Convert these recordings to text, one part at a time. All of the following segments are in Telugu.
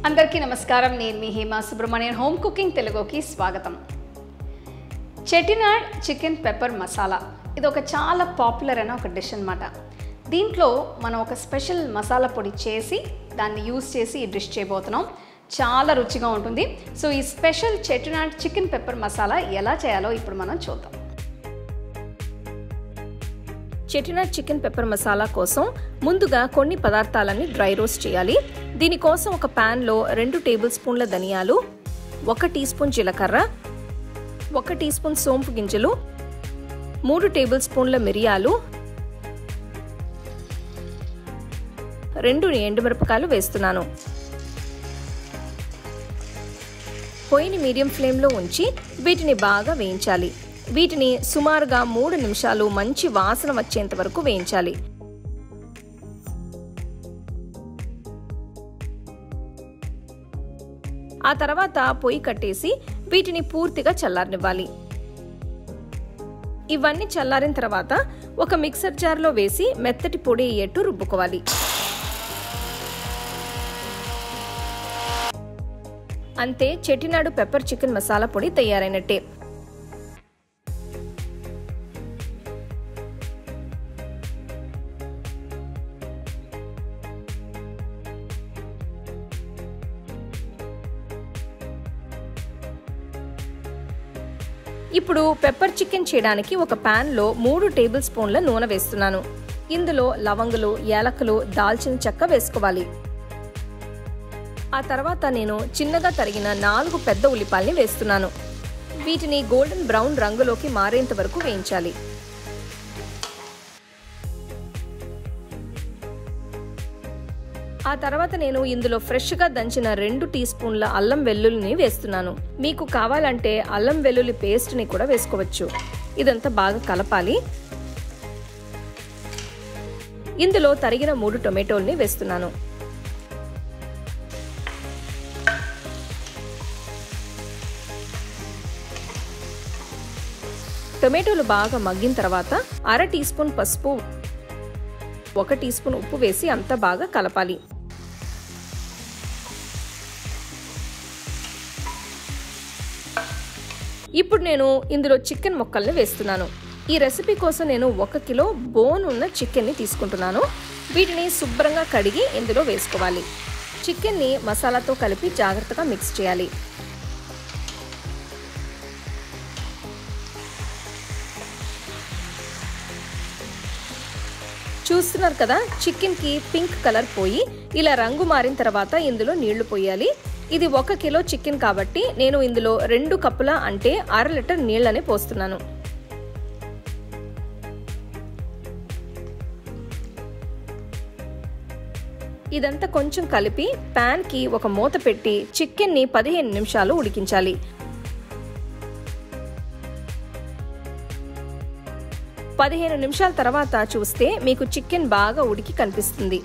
అందరికీ నమస్కారం. నేను మీ హేమ సుబ్రహ్మణ్యన్. హోమ్ కుకింగ్ తెలుగుకి స్వాగతం. చెటినాడ్ చికెన్ పెప్పర్ మసాలా ఇది ఒక చాలా పాపులర్ అయిన ఒక డిష్ అన్నమాట. దీంట్లో మనం ఒక స్పెషల్ మసాలా పొడి చేసి దాన్ని యూస్ చేసి ఈ డిష్ చేయబోతున్నాం. చాలా రుచిగా ఉంటుంది. సో ఈ special Chettinad chicken pepper masala ఎలా చేయాలో ఇప్పుడు మనం చూద్దాం. చెటినాడ్ చికెన్ పెప్పర్ మసాలా కోసం ముందుగా కొన్ని పదార్థాలని డ్రై రోస్ట్ చేయాలి. దీనికోసం ఒక ప్యాన్లో 2 టేబుల్ స్పూన్ల ధనియాలు, 1 టీ స్పూన్ జీలకర్ర, 1 టీ స్పూన్ సోంపు గింజలు, 3 టేబుల్ స్పూన్ల మిరియాలు, 2 ఎండుమిరపకాయలు వేస్తున్నాను. పొయ్యిని మీడియం ఫ్లేమ్లో ఉంచి వీటిని బాగా వేయించాలి. వీటిని సుమారుగా 3 నిమిషాలు మంచి వాసన వచ్చేంత వరకు వేయించాలి. ఆ తర్వాత పొయ్యి కట్టేసి వీటిని పూర్తిగా చల్లారనివ్వాలి. ఇవన్నీ చల్లారిన తర్వాత ఒక మిక్సర్ జార్లో వేసి మెత్తటి పొడి అయ్యేట్టు రుబ్బుకోవాలి. అంతే, చెటినాడు పెప్పర్ చికెన్ మసాలా పొడి తయారైనట్టే. ఇప్పుడు పెప్పర్ చికెన్ చేయడానికి ఒక ప్యాన్లో 3 టేబుల్ స్పూన్ల నూనె వేస్తున్నాను. ఇందులో లవంగులు, యాలకులు, దాల్చిన చెక్క వేసుకోవాలి. ఆ తర్వాత నేను చిన్నగా తరిగిన 4 పెద్ద ఉల్లిపాయల్ని వేస్తున్నాను. వీటిని గోల్డెన్ బ్రౌన్ రంగులోకి మారేంత వరకు వేయించాలి. ఆ తర్వాత నేను ఇందులో ఫ్రెష్గా దంచిన 2 టీ స్పూన్ల అల్లం వెల్లుల్లిని వేస్తున్నాను. మీకు కావాలంటే అల్లం వెల్లుల్లి పేస్ట్ని కూడా వేసుకోవచ్చు. ఇదంతా బాగా కలపాలి. ఇందులో తరిగిన 3 టొమాటోల్ని వేస్తున్నాను. టొమాటోలు బాగా మగ్గిన తర్వాత 1/2 టీ స్పూన్ పసుపు, 1 టీ స్పూన్ ఉప్పు వేసి అంతా బాగా కలపాలి. ఇప్పుడు నేను ఇందులో చికెన్ ముక్కల్ని వేస్తున్నాను. ఈ రెసిపీ కోసం నేను 1 కిలో బోన్ ఉన్న చికెన్ని తీసుకుంటున్నాను. వీటిని శుభ్రంగా కడిగి ఇందులో వేసుకోవాలి. చికెన్ని మసాలాతో కలిపి జాగ్రత్తగా మిక్స్ చేయాలి. చూస్తున్నారు కదా, చికెన్కి పింక్ కలర్ పోయి ఇలా రంగు మారిన తర్వాత ఇందులో నీళ్లు పోయాలి. ఇది 1 కిలో చికెన్ కాబట్టి నేను ఇందులో 2 కప్పుల అంటే 1/2 లీటర్ నీళ్ళని పోస్తున్నాను. ఇదంతా కొంచెం కలిపి ప్యాన్కి ఒక మూత పెట్టి చికెన్ని 15 నిమిషాలు ఉడికించాలి. పదిహేను నిమిషాల తర్వాత చూస్తే మీకు చికెన్ బాగా ఉడికి కనిపిస్తుంది.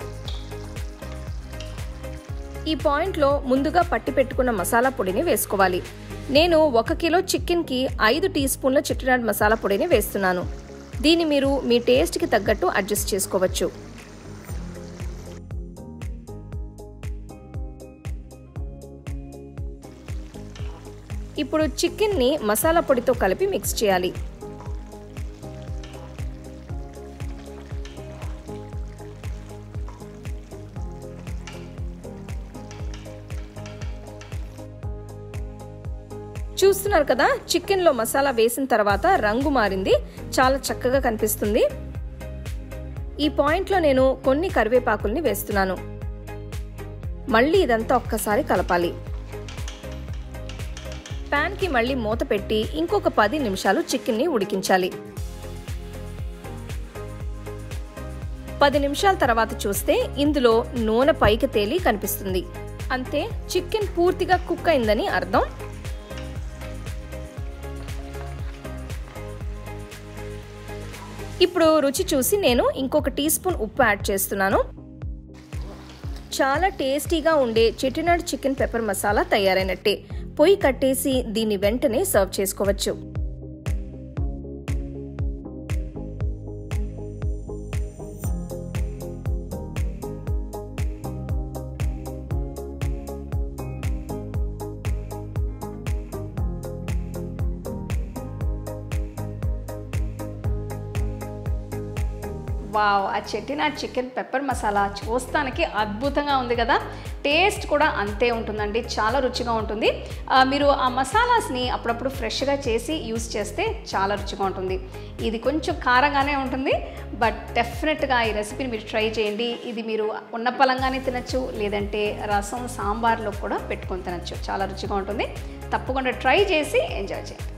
ఈ పాయింట్లో ముందుగా పట్టి పెట్టుకున్న మసాలా పొడిని వేసుకోవాలి. నేను 1 కిలో చికెన్కి 5 టీ స్పూన్ల చెటినాడ్ మసాలా పొడిని వేస్తున్నాను. దీన్ని మీరు మీ టేస్ట్కి తగ్గట్టు అడ్జస్ట్ చేసుకోవచ్చు. ఇప్పుడు చికెన్ని మసాలా పొడితో కలిపి మిక్స్ చేయాలి. చూస్తున్నారు కదా, చికెన్లో మసాలా వేసిన తర్వాత రంగు మారింది, చాలా చక్కగా కనిపిస్తుంది. ఈ పాయింట్లో నేను కొన్ని కరివేపాకుల్ని వేస్తున్నాను. మళ్ళీ ఇదంతా ఒక్కసారి కలపాలి. ప్యాన్కి మళ్ళీ మూత పెట్టి ఇంకొక 10 నిమిషాలు చికెన్ని ఉడికించాలి. 10 నిమిషాల తర్వాత చూస్తే ఇందులో నూనె పైకి తేలి కనిపిస్తుంది. అంతే, చికెన్ పూర్తిగా కుక్ అయిందని అర్థం. ఇప్పుడు రుచి చూసి నేను ఇంకొక టీ స్పూన్ ఉప్పు యాడ్ చేస్తున్నాను. చాలా టేస్టీగా ఉండే చెటినాడ్ చికెన్ పెప్పర్ మసాలా తయారైనట్టే. పొయ్యి కట్టేసి దీన్ని వెంటనే సర్వ్ చేసుకోవచ్చు. వావ్! ఆ చెట్టినాడ్ చికెన్ పెప్పర్ మసాలా చూస్తానికి అద్భుతంగా ఉంది కదా! టేస్ట్ కూడా అంతే ఉంటుందండి. చాలా రుచిగా ఉంటుంది. మీరు ఆ మసాలాస్ని అప్పుడప్పుడు ఫ్రెష్గా చేసి యూస్ చేస్తే చాలా రుచిగా ఉంటుంది. ఇది కొంచెం కారంగానే ఉంటుంది, బట్ డెఫినెట్గా ఈ రెసిపీని మీరు ట్రై చేయండి. ఇది మీరు ఉన్న పలంగానే తినచ్చు, లేదంటే రసం సాంబార్లో కూడా పెట్టుకొని తినచ్చు. చాలా రుచిగా ఉంటుంది. తప్పకుండా ట్రై చేసి ఎంజాయ్ చేయండి.